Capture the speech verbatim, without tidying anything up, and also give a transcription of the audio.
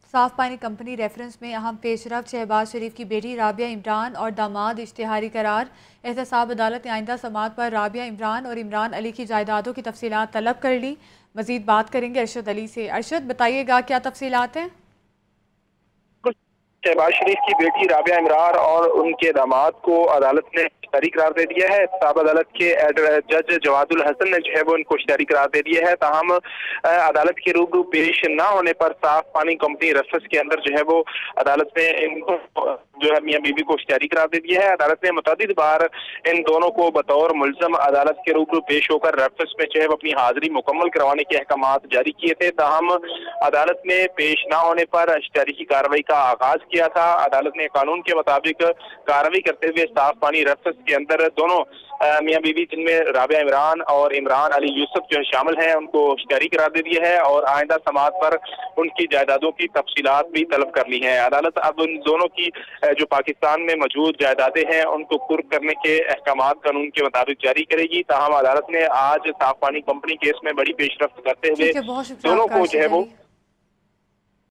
साफ पानी company reference में अहम पेशरफ शहबाज शरीफ की बेटी राबिया इमरान और दामाद इश्तिहारी करार। एहतसाब अदालत ने आइंदा समात पर राबिया इमरान और इमरान अली की जायदादों की तफसीलात तलब कर ली। मजीद बात करेंगे अरशद अली से। अरशद, बताइएगा क्या तफसीलात हैं? शहबाज शरीफ की बेटी राबिया इमरान और उनके दामाद को अदालत ने इश्तिहारी करार दे दिया है। साहब अदालत के जज जवादुल हसन ने जो है वो इनको इश्तिहारी करार दे दिया है। ताहम अदालत के रूबरू पेश न होने पर साफ पानी कंपनी रेफरेंस के अंदर जो है वो अदालत ने इनको जो है मियां बीबी को इश्तिहारी करार दे दिया है। अदालत ने मुतअद्दिद बार इन दोनों को बतौर मुल्ज़म अदालत के रूबरू पेश होकर रेफरेंस में जो है अपनी हाजिरी मुकम्मल करवाने के अहकामात जारी किए थे। ताहम अदालत ने पेश न होने पर इश्तिहारी की कार्रवाई का आगाज किया था। अदालत ने कानून के मुताबिक कार्रवाई करते हुए साफ पानी रेफरेंस के अंदर दोनों मियां बीवी जिनमें राबिया इमरान और इमरान अली यूसुफ जो है शामिल हैं उनको इश्तिहारी करार दे दिया है और आइंदा समात पर उनकी जायदादों की तफसीलात भी तलब कर ली है। अदालत अब उन दोनों की जो पाकिस्तान में मौजूद जायदादें हैं उनको कुर्क करने के अहकामात कानून के मुताबिक जारी करेगी। ताहम अदालत ने आज साफ पानी कंपनी केस में बड़ी पेशरफ्त करते हुए दोनों को जो है वो